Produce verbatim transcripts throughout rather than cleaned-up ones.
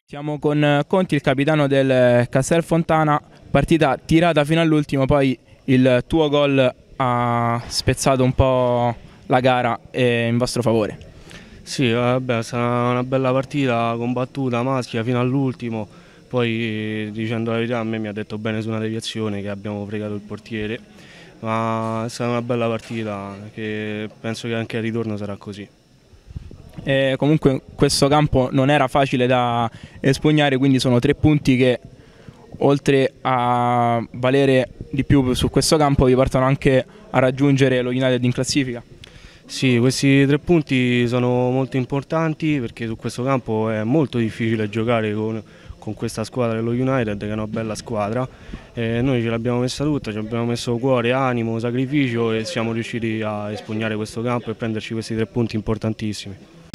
Siamo con Conti, il capitano del Castelfontana, partita tirata fino all'ultimo, poi il tuo gol ha spezzato un po' la gara in vostro favore. Sì, vabbè, è stata una bella partita, combattuta, maschia fino all'ultimo, poi dicendo la verità a me mi ha detto bene su una deviazione che abbiamo fregato il portiere, ma è stata una bella partita che penso che anche al ritorno sarà così. E comunque questo campo non era facile da espugnare, quindi sono tre punti che oltre a valere di più su questo campo vi portano anche a raggiungere lo United in classifica. Sì, questi tre punti sono molto importanti perché su questo campo è molto difficile giocare con, con questa squadra dello United, che è una bella squadra. E noi ce l'abbiamo messa tutta, ci abbiamo messo cuore, animo, sacrificio e siamo riusciti a espugnare questo campo e prenderci questi tre punti importantissimi.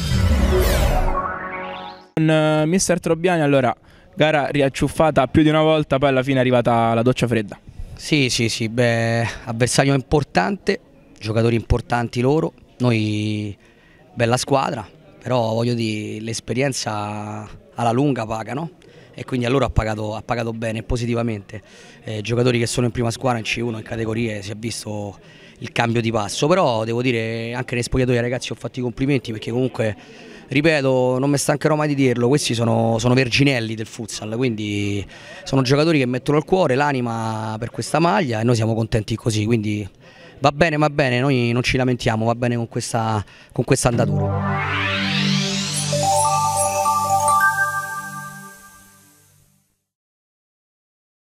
Con uh, mister Trobiani, allora, gara riacciuffata più di una volta, poi alla fine è arrivata la doccia fredda. Sì, sì, sì, beh, avversario importante, giocatori importanti loro, noi bella squadra, però voglio dire, l'esperienza alla lunga paga, no? E quindi a loro ha pagato, ha pagato bene, positivamente. Eh, giocatori che sono in prima squadra, in C uno, in categorie, si è visto il cambio di passo, però devo dire anche nei spogliatoi ai ragazzi ho fatto i complimenti perché comunque, ripeto, non mi stancherò mai di dirlo, questi sono, sono verginelli del futsal, quindi sono giocatori che mettono il cuore, l'anima per questa maglia e noi siamo contenti così, quindi va bene, va bene, noi non ci lamentiamo, va bene con questa, con questa andatura.